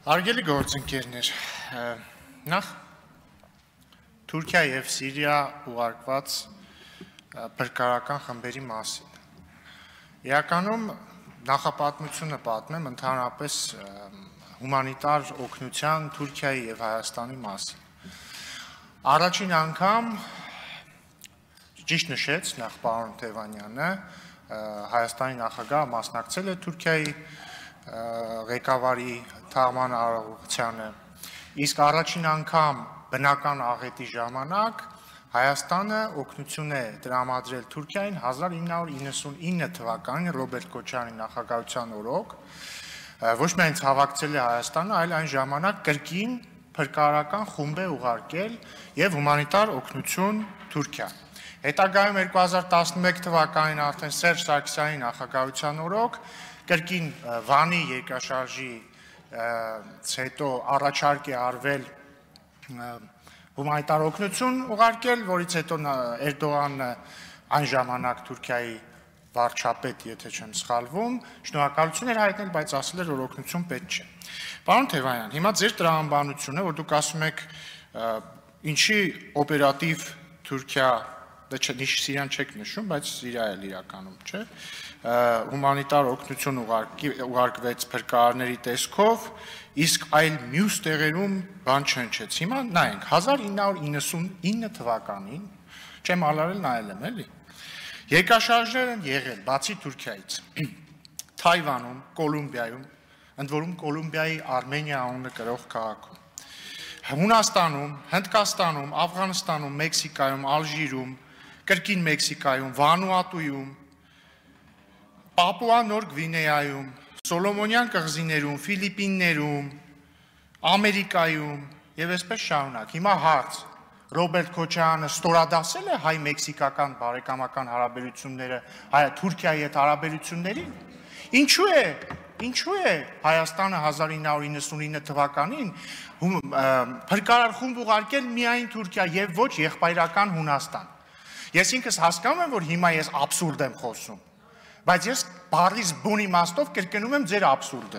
Հարգելի գործընկերներ, նախ Թուրքիա եւ Սիրիա ուղարկված փրկարարական խմբերի մասին։ Իրականում նախապատմությունը պատմեմ ընդհանրապես հումանիտար օգնության Թուրքիայի եւ Հայաստանի մասին։ Առաջին անգամ ճիշտ նշեց նախ պարոն Թևանյանը, Հայաստանի նախագահը մասնակցել է Թուրքիայի ղեկավարի թաղման արարողությանը, իսկ առաջին անգամ բնական աղետի ժամանակ Հայաստանը օգնություն է տրամադրել Թուրքիային 1999 թվականին Ռոբերտ Քոչարյանի նախագահության օրոք, ոչ միայն հավաքցել է Հայաստանը, այլ այն ժամանակ կրկին փրկարարական խումբ է ուղարկել եւ հումանիտար օգնություն Թուրքիա։ Հետագայում 2011 թվականին արդեն Սերժ Սարգսյանի նախագահության օրոք կրկին Վանի երկրաշարժի հետո առաջարկ է արվել հումանիտար օգնություն ուղարկել, որից հետո Էրդողանը այն ժամանակ Թուրքիայի վարչապետ, եթե չեմ սխալվում, շնորհակալություն էր հայտնել, բայց ասել էր, որ օգնություն պետք չէ։ Պարոն Թևանյան, հիմա ձեր տրամաբանությունը, որ դուք ասում եք, ինչի օպերատիվ Թուրքիա, Սիրիան չեք նշում, բայց Սիրիա էլ իրականում, չէ, հումանիտար օգնություն ուղարկվեց փրկարարների տեսքով, իսկ այլ մյուս տեղերում բան չհնչեց։ Հիմա նայենք 1999 թվականին, չեմ ալարել նայել եմ, էլի։ Երկրաշարժներ են եղել, բացի Թուրքիայից, Թայվանում, Կոլումբիայում, ընդ որում Կոլումբիայի Արմենիա անունը կրող քաղաքում, Հունաստանում, Հնդկաստանում, Աֆղանստանում, Մեքսիկայում, Ալժիրում, կրկին Մեքսիկայում, Վանուատուում, Պապուա Նոր Գվինեայում, Սոլոմոնյան կղզիներում, Ֆիլիպիններում, Ամերիկայում եւ այսպես շարունակ։ Հիմա հարց. Ռոբերտ Քոչարյանը ստորադասել է հայ-մեքսիկական բարեկամական հարաբերությունները Թուրքիայի հետ հարաբերություններին։ Ինչու է Հայաստանը 1999 թվականին փրկարար խումբ ուղարկել միայն Թուրքիա եւ ոչ եղբայրական Հունաստան։ Ես ինքս հասկանում եմ, որ հիմա ես աբսուրդ եմ խոսում, բայց ես բառից բուն իմաստով կրկնում եմ ձեր աբսուրդը։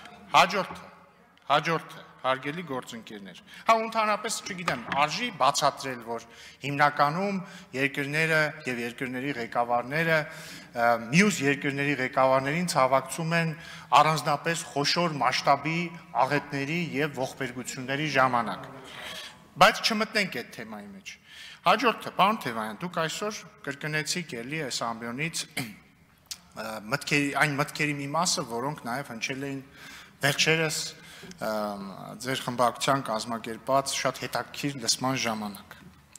Հաջորդը, հարգելի գործընկերներ։ Ընդհանրապես, չգիտեմ, արժի բացատրել, որ հիմնականում երկրները եւ երկրների ղեկավարները մյուս երկրների ղեկավարներին ցավակցում են առանձնապես խոշոր մասշտաբի աղետների եւ ողբերգությունների ժամանակ։ Բայց չմտնենք այդ թեմայի մեջ։ Հաջորդը, պարոն Թևանյան, դուք այսօր կրկնեցիք էլի այս ամբիոնից այն մտքերի մի մասը, որոնք նաև հնչել էին վերջերս ձեր խմբակցության կազմակերպած շատ հետաքրքիր լսման ժամանակ։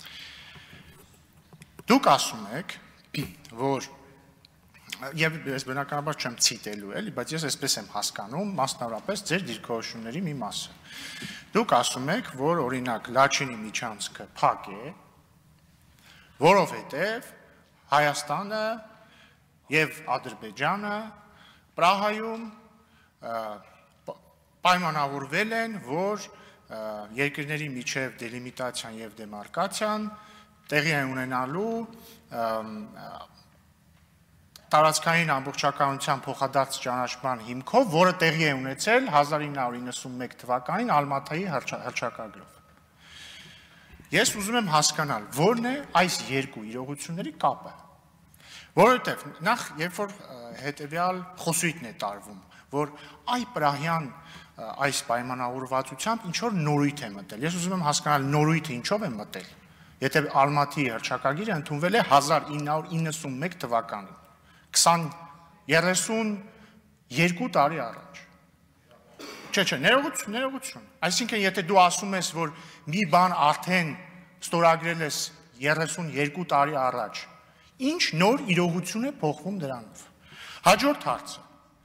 Դուք ասում եք, որ եւ ես բնականաբար չեմ ցիտելու, էլի, բայց ես այսպես եմ հասկանում, մասնավորապես ձեր դիրքորոշումների մի մասը։ Դուք ասում եք, որ օրինակ Լաչինի միջանցքը փակ է, որովհետև Հայաստանը եւ Ադրբեջանը Պրահայում պայմանավորվել են, որ երկրների միջև դելիմիտացիան եւ դեմարկացիան տեղի է ունենալու տարածքային ամբողջականության փոխադարձ ճանաչման հիմքով, որը տեղի է ունեցել 1991 թվականին Ալմաթայի հռչակագրով։ Ես ուզում եմ հասկանալ, որն է այս երկու իրողությունների կապը։ Որովհետև նախ, երբ որ հետևյալ խոսույթն է տարվում, որ Պրահյան այս պայմանավորվածությամբ ինչ որ նորույթ է մտել։ Ես ուզում եմ հասկանալ նորույթը ինչով է մտել։ Եթե Ալմաթի հռչակագիրը ընդունվել է 1991 թվականին, 32 տարի առաջ։ Չէ, ներողություն։ Այսինքն, եթե դու ասում ես, որ մի բան արդեն ստորագրել ես 32 տարի առաջ, ինչ նոր իրողություն է փոխվում դրանով։ Հաջորդ հարցը։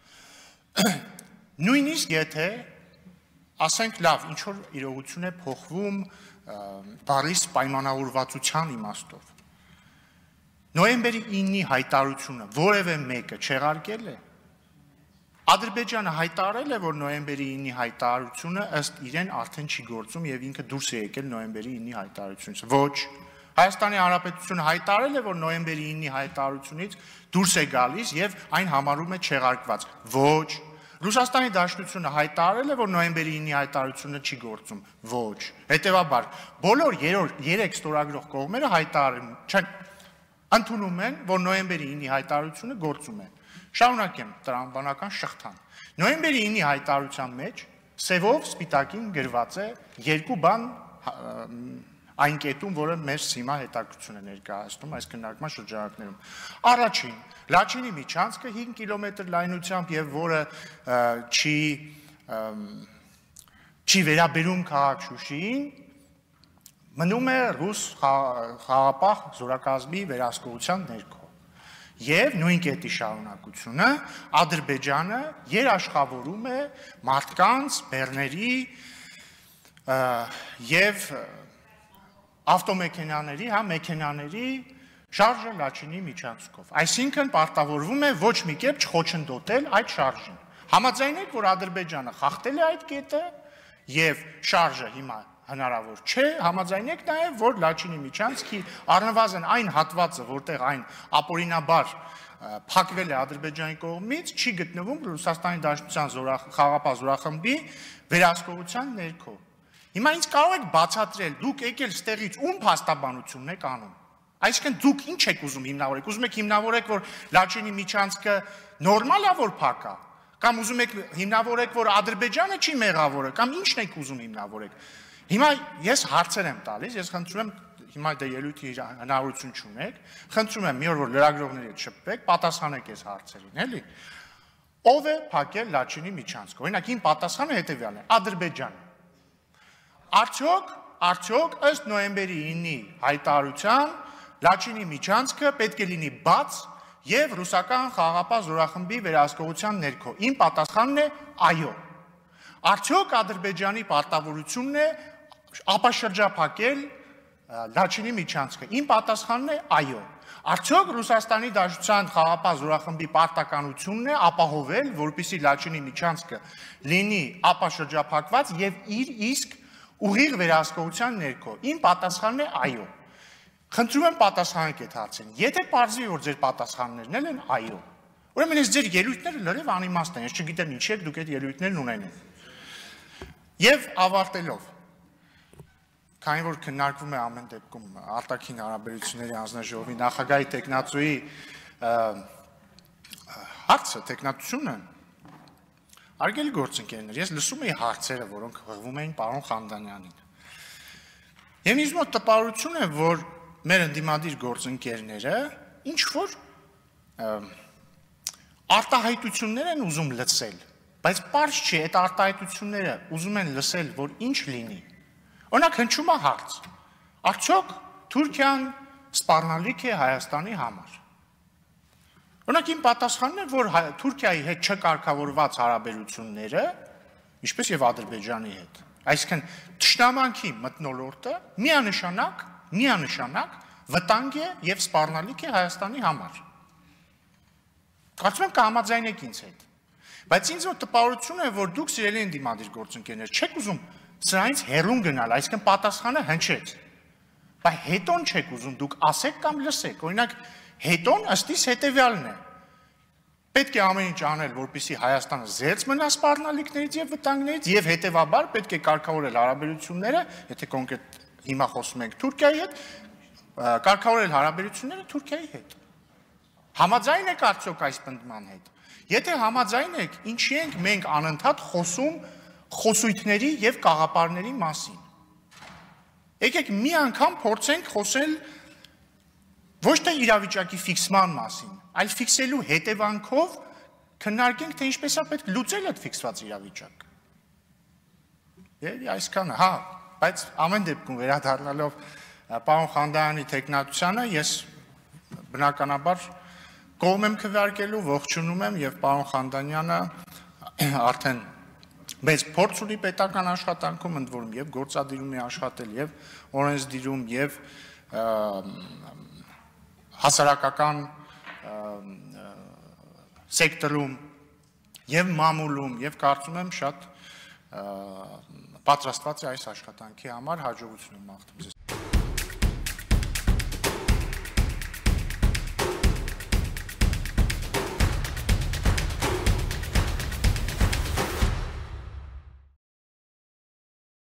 Նույնիսկ եթե ասենք լավ, ինչ որ իրողություն է փոխվում բառից պայմանավորվածության իմաստով։ Նոյեմբերի 9-ի հայտարարությունը որևէ մեկը չեղարկել է։ Ադրբեջանը հայտարարել է, որ նոյեմբերի 9-ի հայտարարությունը ըստ իրեն արդեն չի գործում եւ ինքը դուրս է եկել նոյեմբերի 9-ի հայտարարությունից։ Ոչ։ Հայաստանի Հանրապետությունը հայտարարել է, որ նոյեմբերի 9-ի հայտարարությունից դուրս է գալիս եւ այն համարում է չեղարկված։ Ոչ։ Ռուսաստանի Դաշնությունը հայտարարել է, որ նոյեմբերի 9-ի հայտարարությունը չի գործում, ոչ։ Հետևաբար, բոլոր 3 ստորագրող կողմերը ընդունում են, որ նոյեմբերի 9-ի հայտարարությունը գործում է։ Շարունակեմ տրամաբանական շղթան։ Նոյեմբերի 9-ի հայտարարության մեջ սևով սպիտակին գրված է երկու բան այն կետում, որը մեր հիմա հետաքրքրություն է ներկայացնում այս քննարկման շրջանակներում։ Առաջին, Լաչինի միջանցքը 5 կիլոմետր լայնությամբ եւ որը չի վերաբերում քաղաք Շուշիին, մնում է ռուս խաղապահ զորակազմի վերահսկողության ներքո։ Եվ նույն կետի շարունակությունը Ադրբեջանը երաշխավորում է մարդկանց, բեռների եւ ավտոմեքենաների, մեքենաների շարժը Լաչինի միջանցքով։ Այսինքն պարտավորվում է ոչ մի կերպ չխոչընդոտել այդ շարժին։ Համաձայն եք, որ Ադրբեջանը խախտել է այդ կետը եւ շարժը հիմա հնարավոր չէ, համաձայն եք նաեւ, որ Լաչինի միջանցքի առնվազն այն հատվածը, որտեղ այն ապօրինաբար փակվել է Ադրբեջանի կողմից, չի գտնվում Ռուսաստանի Դաշնության խաղապահ զորախմբի վերահսկողության ներքո։ Հիմա ինձ կարող եք բացատրել, դուք եկել ստեղից ում փաստաբանությունն եք անում։ Այսինքն դուք ինչ եք ուզում հիմնավորեք։ Ուզում եք հիմնավորեք, որ Լաչինի միջանցքը նորմալ է, որ փակ է, կամ ուզում եք հիմնավորեք, որ Ադրբեջանը չի մեղավորը, կամ ինչն եք ուզում հիմնավորեք։ Հիմա ես հարցեր եմ տալիս, ես խնդրում եմ, հիմա դե ելույթի հնարավորություն չունեք, խնդրում եմ մի օր որ լրագրողների հետ շփվեք, պատասխանեք այս հարցերին, էլի։ Ով է փակել Լաչինի միջանցքը։ Օրինակ, իմ պատասխանը հետևյալն է՝ Ադրբեջանը։ Արդյոք ըստ նոյեմբերի 9-ի հայտարարության Լաչինի միջանցքը պետք է լինի բաց եւ ռուսական խաղապահ զորախմբի վերահսկողության ներքո։ Իմ պատասխանն է՝ այո։ Արդյոք Ադրբեջանի պարտավորությունն է ապաշրջափակել Լաչինի միջանցքը։ Իմ պատասխանն է՝ այո։ Արդյոք Ռուսաստանի Դաշնության խաղապահ զորախմբի պարտականությունն է ապահովել, որպեսզի Լաչինի միջանցքը լինի ապաշրջափակված եւ իր իսկ ուղիղ վերահսկողության ներքո։ Իմ պատասխանն է՝ այո։ Խնդրում եմ պատասխանեք այդ հարցին։ Եթե պարզվի, որ ձեր պատասխաններն են այո, ուրեմն այս ձեր ելույթները լրիվ անիմաստ են, ես չգիտեմ ինչի եք դուք այդ ելույթներն ունենում։ Եվ ավարտելով, քանի որ քննարկվում է ամեն դեպքում արտաքին հարաբերությունների հանձնաժողովի նախագահի տեխնացուի հարցը, տեխնատությունը, արգելի գործընկերներ, ես լսում էի հարցերը, որոնք հղվում էին պարոն Խանդանյանին։ Եվ ինձ մոտ տպավորություն է, որ մեր ընդդիմադիր գործընկերները ինչ-որ արտահայտություններ են ուզում լսել, բայց պարզ չի, այդ արտահայտությունները ուզում են լսել, որ ինչ լինի։ Օրինակ հնչում է հարց. արդյոք Թուրքիան սպառնալիք է Հայաստանի համար։ Օրինակ իմ պատասխանն է, որ Թուրքիայի հետ չկարգավորված հարաբերությունները, ինչպես եւ Ադրբեջանի հետ, այսինքն թշնամանքի մթնոլորտը միանշանակ վտանգ է եւ սպառնալիք է Հայաստանի համար։ Կարծում եմ կհամաձայնեք ինձ հետ։ Բայց ինձ մոտ տպավորություն է, որ դուք սիրելի ընդդիմադիր գործընկերներ չեք ուզում սրանից հեռուն գնալ, այսինքն պատասխանը հնչեց։ Բայց հետոն չեք ուզում դուք ասեք կամ լսեք։ Օրինակ, հետոն ըստիս հետևյալն է. պետք է ամեն ինչ անել, որպեսզի Հայաստանը զերծ մնա սպառնալիքներից եւ վտանգներից եւ հետեւաբար պետք է կարգավորել հարաբերությունները, եթե կոնկրետ հիմա խոսում ենք Թուրքիայի հետ, կարգավորել հարաբերությունները Թուրքիայի հետ։ Համաձայն եք արդյոք այս պնդման հետ։ Եթե համաձայն եք, ինչի ենք մենք անընդհատ խոսում խոսույթների եւ կաղապարների մասին։ Եկեք մի անգամ փորձենք խոսել ոչ թե իրավիճակի ֆիքսման մասին, այլ ֆիքսելու հետևանքով քննարկենք, թե ինչպես է պետք լուծել այդ ֆիքսված իրավիճակը։ Եվ այսքանը, բայց ամեն դեպքում վերադառնալով պարոն Խանդայանի տեխնատությանը, ես բնականաբար կողմ եմ քվեարկելու, ողջունում եմ եւ պարոն Խանդանյանը արդեն մեծ փորձ ունի պետական աշխատանքում, ընդ որում եւ գործադիրում է աշխատել եւ օրենսդիրում եւ հասարակական սեկտորում եւ մամուլում եւ կարծում եմ շատ պատրաստված է այս աշխատանքի համար, հաջողություն եմ մաղթում ձեզ։